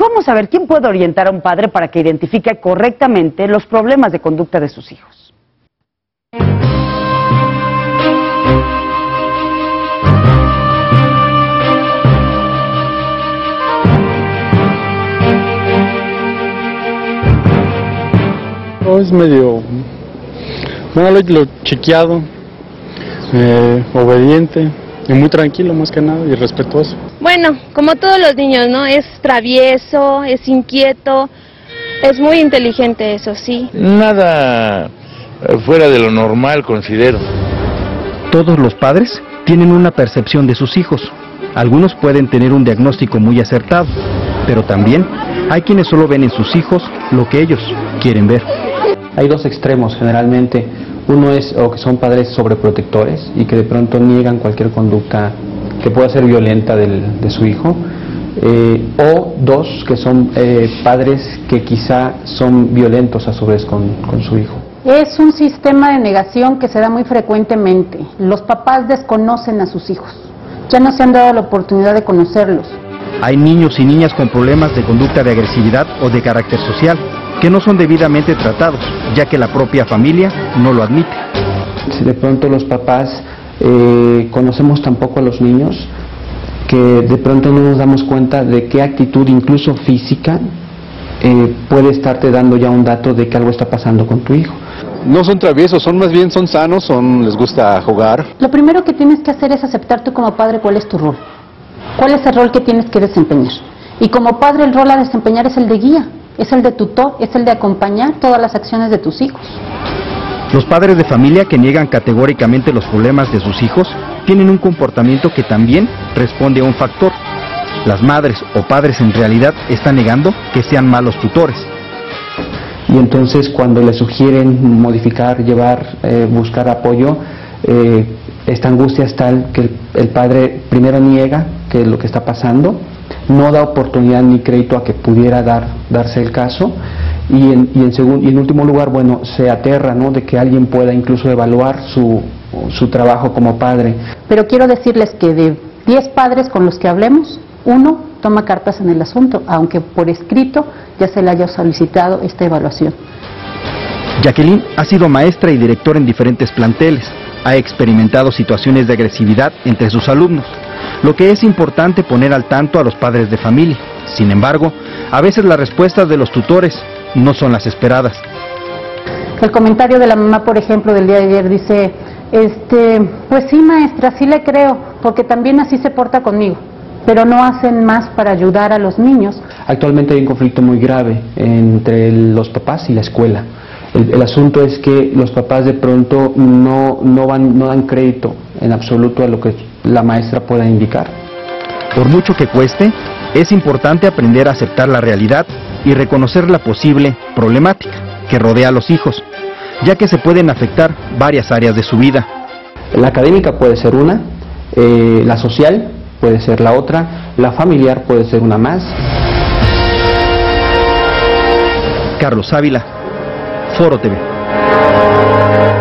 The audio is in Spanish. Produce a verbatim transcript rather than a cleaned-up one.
¿Cómo saber quién puede orientar a un padre para que identifique correctamente los problemas de conducta de sus hijos? Es medio, bueno, lo chequeado, eh, obediente y muy tranquilo más que nada y respetuoso. Bueno, como todos los niños, ¿no? Es travieso, es inquieto, es muy inteligente, eso sí. Nada fuera de lo normal, considero. Todos los padres tienen una percepción de sus hijos. Algunos pueden tener un diagnóstico muy acertado, pero también hay quienes solo ven en sus hijos lo que ellos quieren ver. Hay dos extremos generalmente. Uno es o que son padres sobreprotectores y que de pronto niegan cualquier conducta que pueda ser violenta del, de su hijo. Eh, o dos que son eh, padres que quizá son violentos a su vez con, con su hijo. Es un sistema de negación que se da muy frecuentemente. Los papás desconocen a sus hijos. Ya no se han dado la oportunidad de conocerlos. Hay niños y niñas con problemas de conducta de agresividad o de carácter social que no son debidamente tratados, ya que la propia familia no lo admite. Si de pronto los papás eh, conocemos tampoco a los niños, que de pronto no nos damos cuenta de qué actitud, incluso física, eh, puede estarte dando ya un dato de que algo está pasando con tu hijo. No son traviesos, son más bien son sanos, son les gusta jugar. Lo primero que tienes que hacer es aceptar tú como padre cuál es tu rol. ¿Cuál es el rol que tienes que desempeñar? Y como padre el rol a desempeñar es el de guía, es el de tutor, es el de acompañar todas las acciones de tus hijos. Los padres de familia que niegan categóricamente los problemas de sus hijos tienen un comportamiento que también responde a un factor. Las madres o padres en realidad están negando que sean malos tutores. Y entonces cuando le sugieren modificar, llevar, eh, buscar apoyo, eh, esta angustia es tal que el, el padre primero niega que es lo que está pasando, no da oportunidad ni crédito a que pudiera dar, darse el caso, y en, y, en segun, y en último lugar, bueno, se aterra, ¿no?, de que alguien pueda incluso evaluar su, su trabajo como padre. Pero quiero decirles que de diez padres con los que hablemos, uno toma cartas en el asunto, aunque por escrito ya se le haya solicitado esta evaluación. Jacqueline ha sido maestra y directora en diferentes planteles. Ha experimentado situaciones de agresividad entre sus alumnos, lo que es importante poner al tanto a los padres de familia. Sin embargo, a veces las respuestas de los tutores no son las esperadas. El comentario de la mamá, por ejemplo, del día de ayer dice, este, pues sí maestra, sí le creo, porque también así se porta conmigo, pero no hacen más para ayudar a los niños. Actualmente hay un conflicto muy grave entre los papás y la escuela. El, el asunto es que los papás de pronto no, no, van, no dan crédito en absoluto a lo que la maestra pueda indicar. Por mucho que cueste, es importante aprender a aceptar la realidad y reconocer la posible problemática que rodea a los hijos, ya que se pueden afectar varias áreas de su vida. La académica puede ser una, eh, la social puede ser la otra, la familiar puede ser una más. Carlos Ávila, Foro T V.